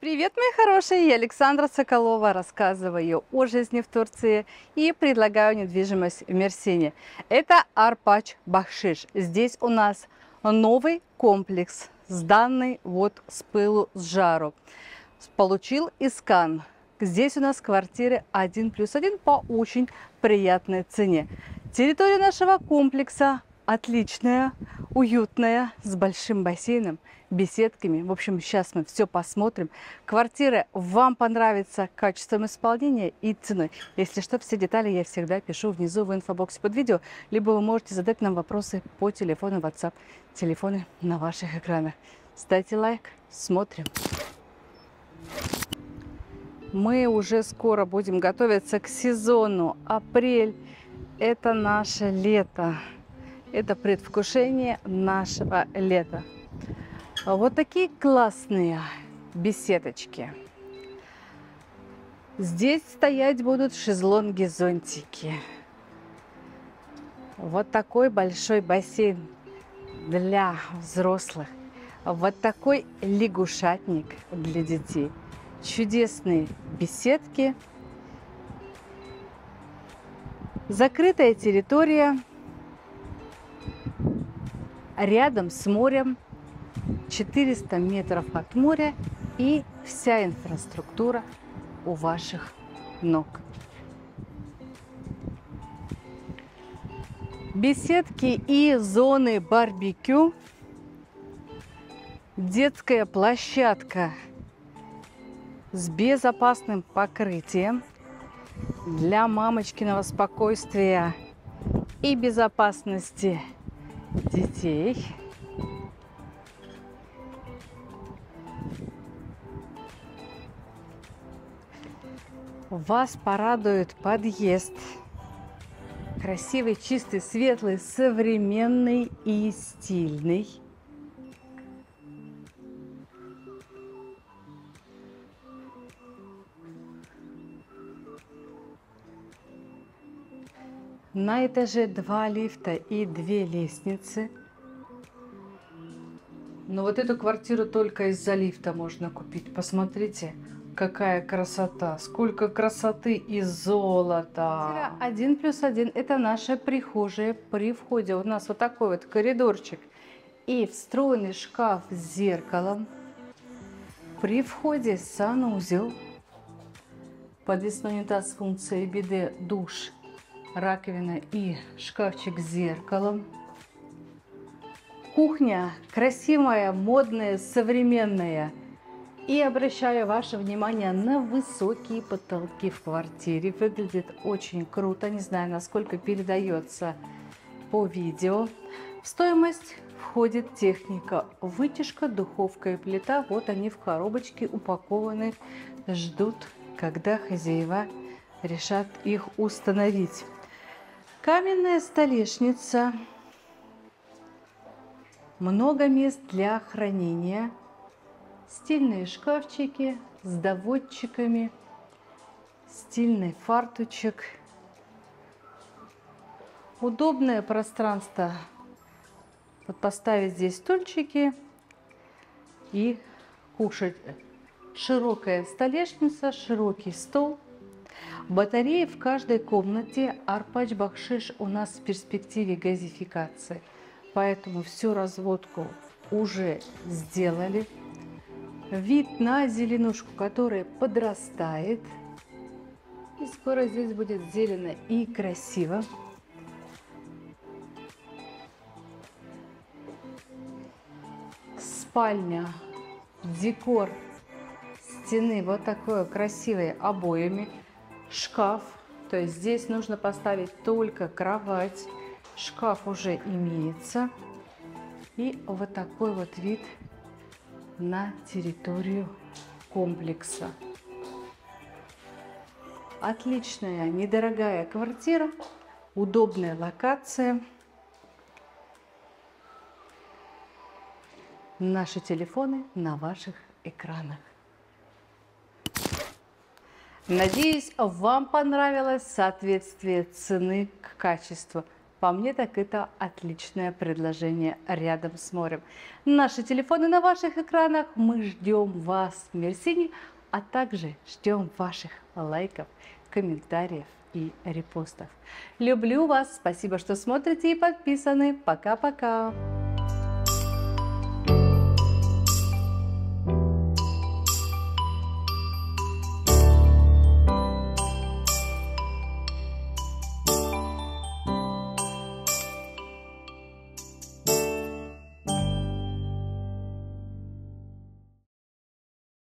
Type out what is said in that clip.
Привет, мои хорошие! Я Александра Соколова, рассказываю о жизни в Турции и предлагаю недвижимость в Мерсине. Это Арпач-Бахшиш. Здесь у нас новый комплекс, сданный вот с пылу с жару. Получил искан. Здесь у нас квартиры 1+1 по очень приятной цене. Территория нашего комплекса отличная, уютная, с большим бассейном, беседками. В общем, сейчас мы все посмотрим. Квартира вам понравится качеством исполнения и ценой. Если что, все детали я всегда пишу внизу в инфобоксе под видео, либо вы можете задать нам вопросы по телефону WhatsApp. Телефоны на ваших экранах. Ставьте лайк, смотрим. Мы уже скоро будем готовиться к сезону. Апрель – это наше лето. Это предвкушение нашего лета. Вот такие классные беседочки. Здесь стоять будут шезлонги-зонтики. Вот такой большой бассейн для взрослых. Вот такой лягушатник для детей. Чудесные беседки. Закрытая территория. Рядом с морем. 400 метров от моря. И вся инфраструктура у ваших ног. Беседки и зоны барбекю. Детская площадка с безопасным покрытием для мамочкиного спокойствия и безопасности детей. Вас порадует подъезд. Красивый, чистый, светлый, современный и стильный. На этаже 2 лифта и 2 лестницы. Но вот эту квартиру только из-за лифта можно купить. Посмотрите, какая красота! Сколько красоты и золота! 1+1 – это наша прихожая. При входе у нас вот такой вот коридорчик и встроенный шкаф с зеркалом. При входе санузел, подвесной унитаз с функцией биде, душ, раковина и шкафчик с зеркалом. Кухня красивая, модная, современная. И обращаю ваше внимание на высокие потолки в квартире. Выглядит очень круто. Не знаю, насколько передается по видео. В стоимость входит техника: вытяжка, духовка и плита. Вот они в коробочке упакованы. Ждут, когда хозяева решат их установить. Каменная столешница. Много мест для хранения. Стильные шкафчики с доводчиками. Стильный фартучек. Удобное пространство. Вот поставить здесь стульчики и кушать. Широкая столешница, широкий стол. Батареи в каждой комнате. Арпач-Бахшиш у нас в перспективе газификации. Поэтому всю разводку уже сделали. Вид на зеленушку, которая подрастает. И скоро здесь будет зелено и красиво. Спальня. Декор стены вот такой красивой обоями. Шкаф. То есть здесь нужно поставить только кровать. Шкаф уже имеется. И вот такой вот вид на территорию комплекса. Отличная, недорогая квартира. Удобная локация. Наши телефоны на ваших экранах. Надеюсь, вам понравилось соответствие цены к качеству. По мне, так это отличное предложение рядом с морем. Наши телефоны на ваших экранах. Мы ждем вас в Мерсине, а также ждем ваших лайков, комментариев и репостов. Люблю вас. Спасибо, что смотрите и подписаны. Пока-пока.